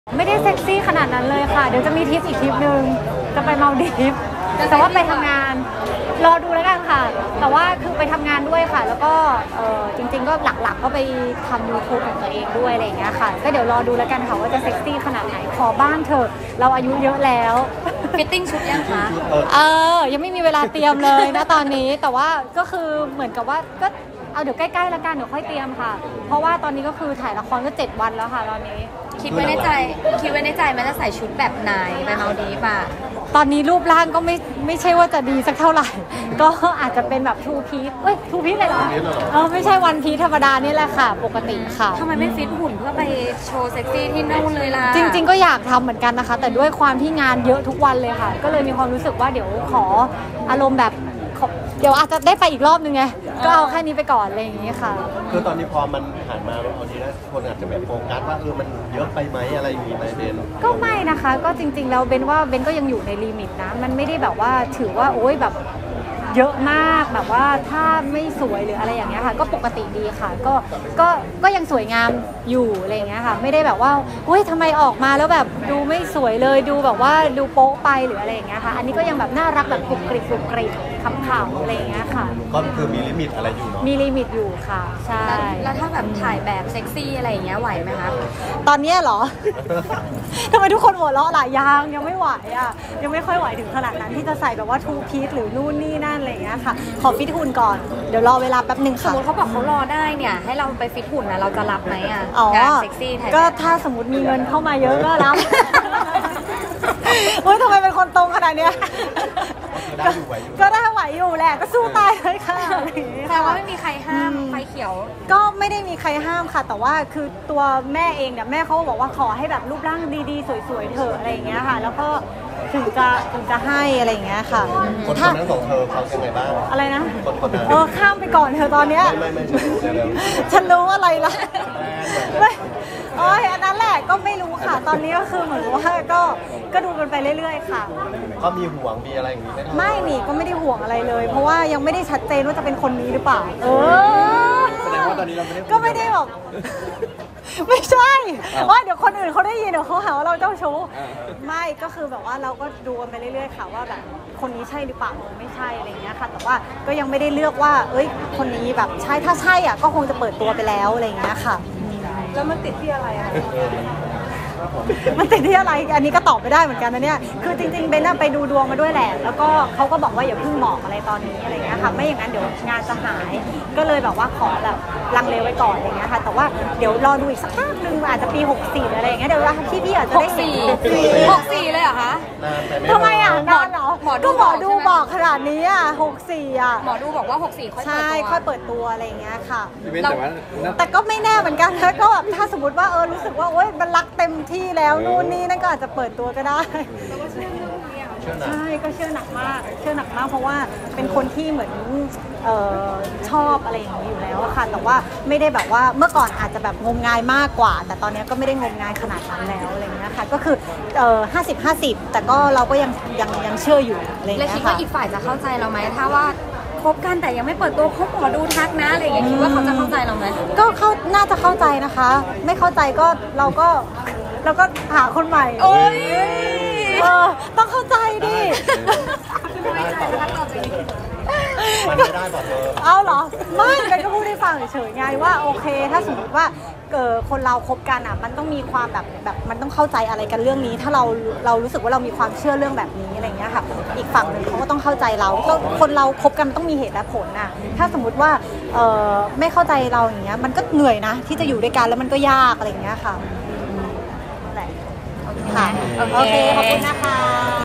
ไม่ได้เซ็กซี่ขนาดนั้นเลยค่ะเดี๋ยวจะมีทริปอีกทริปนึงจะไปมาลดีฟแต่ว่าไปทำงานรอดูแล้วกันค่ะแต่ว่าคือไปทำงานด้วยค่ะแล้วก็จริงๆก็หลักๆก็ไปทำ YouTube ของตัวเองด้วยอะไรอย่างเงี้ยค่ะก็เดี๋ยวรอดูแล้วกันค่ะว่าจะเซ็กซี่ขนาดไหนขอบ้างเถอะเราอายุเยอะแล้วฟิตติ้งชุดยังคะยังไม่มีเวลาเตรียมเลยนะตอนนี้แต่ว่าก็คือเหมือนกับว่าก็เอาเดี๋ยวใกล้ๆแล้วกันเดี๋ยวค่อยเตรียมค่ะเพราะว่าตอนนี้ก็คือถ่ายละครก็7 วันแล้วค่ะตอนนี้คิดไว้ในใจมันจะใส่ชุดแบบไหนไปมาลดีฟอ่ะตอนนี้รูปร่างก็ไม่ใช่ว่าจะดีสักเท่าไหร่ก็อาจจะเป็นแบบทูพีซทูพีซเลยเหรอไม่ใช่วันพีซธรรมดานี่แหละค่ะปกติค่ะทำไมไม่ฟิตหุ่นเพื่อไปโชว์เซ็กซี่ที่นู่นเลยล่ะจริงๆก็อยากทำเหมือนกันนะคะแต่ด้วยความที่งานเยอะทุกวันเลยค่ะก็เลยมีความรู้สึกว่าเดี๋ยวขออารมณ์แบบเดี๋ยวอาจจะได้ไปอีกรอบนึงไงก็เอาแค่นี้ไปก่อนอะไรอย่างนี้ค่ะคือตอนนี้พอมันผ่านมาเอาดีนะคนอาจจะแบบโฟกัสว่ามันเยอะไปไหมอะไรอย่างนี้ไหมเบนก็ไม่นะคะก็จริงๆแล้วเบนว่าเบนก็ยังอยู่ในลิมิตนะมันไม่ได้แบบว่าถือว่าโอ๊ยแบบเยอะมากแบบว่าถ้าไม่สวยหรืออะไรอย่างเงี้ยค่ะก็ปกติดีค่ะก็ยังสวยงามอยู่อะไรอย่างเงี้ยค่ะไม่ได้แบบว่าอุ้ยทำไมออกมาแล้วแบบดูไม่สวยเลยดูแบบว่าดูโป๊ะไปหรืออะไรอย่างเงี้ยค่ะอันนี้ก็ยังแบบน่ารักแบบกรุบกริบขำๆอะไรอย่างเงี้ยค่ะก็คือมีลิมิตอะไรอยู่เนาะมีลิมิตอยู่ค่ะใช่แล้วถ้าแบบถ่ายแบบเซ็กซี่อะไรอย่างเงี้ยไหวไหมคะตอนนี้เหรอ ทำไมทุกคนหัวเราะล่ะยังไม่ไหวอ่ะยังไม่ค่อยไหวถึงขนาดนั้นที่จะใส่แบบว่าทูพีซหรือนู่นนี่นั่นอะไรอย่างเงี้ยค่ะขอฟิตหุ่นก่อนเดี๋ยวรอเวลาแป๊บนึงค่ะสมมติเขาบอกเขารอได้เนี่ยให้เราไปฟิตหุ่นนะเราจะรับไหมอ่ะงานเซ็กซี่ก็ถ้าสมมติมีเงินเข้ามาเยอะก็รับเฮ้ยทำไมเป็นคนตรงขนาดเนี้ยก็ได้ไหวอยู่แหละก็สู้ตายเลยค่ะแต่ว่าไม่มีใครห้ามไฟเขียวก็ไม่ได้มีใครห้ามค่ะแต่ว่าคือตัวแม่เองเนี่ยแม่เขาบอกว่าขอให้แบบรูปร่างดีๆสวยๆเถอะอะไรอย่างเงี้ยค่ะแล้วก็ถึงจะให้อะไรอย่างเงี้ยค่ะคนนั้นของเธอเขาเป็นไงบ้างอะไรนะคนนั้นข้ามไปก่อนเธอตอนเนี้ยไม่ฉันรู้อะไรล่ะไม่อันนั้นแหละก็ไม่รู้ค่ะตอนนี้ก็คือเหมือนว่าก็ดูกันไปเรื่อยๆค่ะก็มีห่วงมีอะไรอย่างนี้ไหมไม่มีก็ไม่ได้ห่วงอะไรเลยเพราะว่ายังไม่ได้ชัดเจนว่าจะเป็นคนนี้หรือเปล่าแสดงว่าตอนนี้เราก็ไม่ได้แบบไม่ใช่ว่าเดี๋ยวคนอื่นเขาได้ยินเดี๋ยวเขาหาว่าเราเจ้าชู้ไม่ก็คือแบบว่าเราก็ดูกันไปเรื่อยๆค่ะว่าแบบคนนี้ใช่หรือเปล่าไม่ใช่อะไรอย่างเงี้ยค่ะแต่ว่าก็ยังไม่ได้เลือกว่าคนนี้แบบใช่ถ้าใช่อ่ะก็คงจะเปิดตัวไปแล้วอะไรอย่างเงี้ยค่ะแล้วมันติดที่อะไรอ่ะมันติดที่อะไรอันนี้ก็ตอบไม่ได้เหมือนกันนะเนี่ยคือจริงๆเบนไปดูดวงมาด้วยแหละแล้วก็เขาก็บอกว่าอย่าเพิ่งบอกอะไรตอนนี้อะไรเงี้ยค่ะไม่อย่างนั้นเดี๋ยวงานจะหายก็เลยแบบว่าขอแบบลังเลไว้ก่อนอย่างเงี้ยค่ะแต่ว่าเดี๋ยวรอดูอีกสักพักนึงอาจจะปี64อะไรอย่างเงี้ยเดี๋ยวพี่อาจจะได้ 64เลยเหรอคะทำไมอ่ะนานเหรอก็หมอดูบอกขนาดนี้อ่ะ64อ่ะหมอดูบอกว่า64 ค่อยเปิดตัวอะไรอย่างเงี้ยค่ะแต่ก็ไม่แน่เหมือนกันนะก็แบบถ้าสมมติว่ารู้สึกว่าโอ๊ยมันรักเต็มที่แล้วนู่นนี่นั่นก็อาจจะเปิดตัวก็ได้ใช่ก็เชื่อหนักมากเพราะว่าเป็นคนที่เหมือนชอบอะไรอย่างนี้อยู่แล้วค่ะแต่ว่าไม่ได้แบบว่าเมื่อก่อนอาจจะแบบงมงายมากกว่าแต่ตอนนี้ก็ไม่ได้งมงายขนาดนั้นแล้วอะไรอย่างเงี้ยค่ะก็คือ50-50แต่ก็เราก็ยังเชื่ออยู่อะไรอย่างเงี้ยค่ะแล้วคิดว่าอีกฝ่ายจะเข้าใจเราไหมถ้าว่าคบกันแต่ยังไม่เปิดตัวเขาหมอดูทักนะอะไรอย่างเงี้ยคิดว่าเขาจะเข้าใจเราไหมก็น่าจะเข้าใจนะคะไม่เข้าใจก็เราก็หาคนใหม่ต้องเข้าใจดิมันไม่ได้บอกเลยเอาเหรอไม่เป็นก็พูดให้ฟังเฉยๆไงว่าโอเคถ้าสมมติว่าคนเราคบกันอ่ะมันต้องมีความแบบมันต้องเข้าใจอะไรกันเรื่องนี้ถ้าเรารู้สึกว่าเรามีความเชื่อเรื่องแบบนี้อะไรเงี้ยค่ะอีกฝั่งหนึ่งเขาก็ต้องเข้าใจเราคนเราคบกันต้องมีเหตุและผลน่ะถ้าสมมติว่าไม่เข้าใจเราอย่างเงี้ยมันก็เหนื่อยนะที่จะอยู่ด้วยกันแล้วมันก็ยากอะไรเงี้ยค่ะค่ะโอเคขอบคุณนะคะ